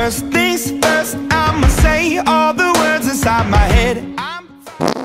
First things first, I'ma say all the words inside my head.